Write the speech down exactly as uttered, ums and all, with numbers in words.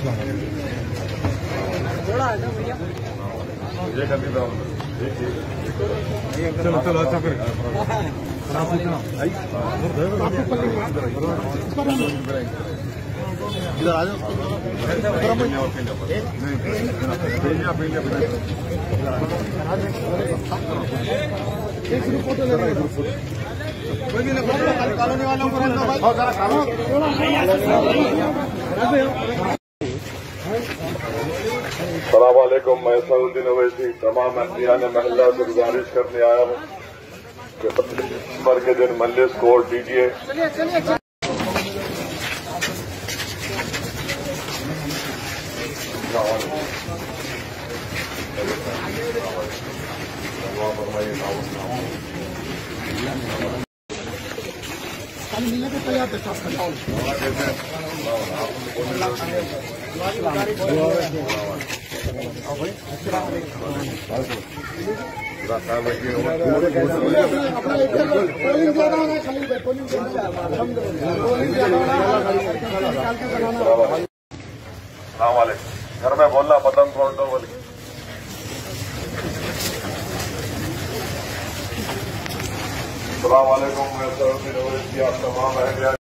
चलो चलो अच्छा फिर इधर आ जाओ। कॉलोनी वालों को अस्सलाम वालेकुम। मैं असदुद्दीन ओवैसी तमाम अहलियान महल्ला से गुजारिश करने आया हूँ कि पच्चीस दिसंबर के दिन मजलिस को वोट दीजिए। मिलने के तैयार थे सब घर में बोलना पतंग फोड़ दो बोल के। अस्सलाम वालेकुम। मैं असदुद्दीन ओवैसी आप तमाम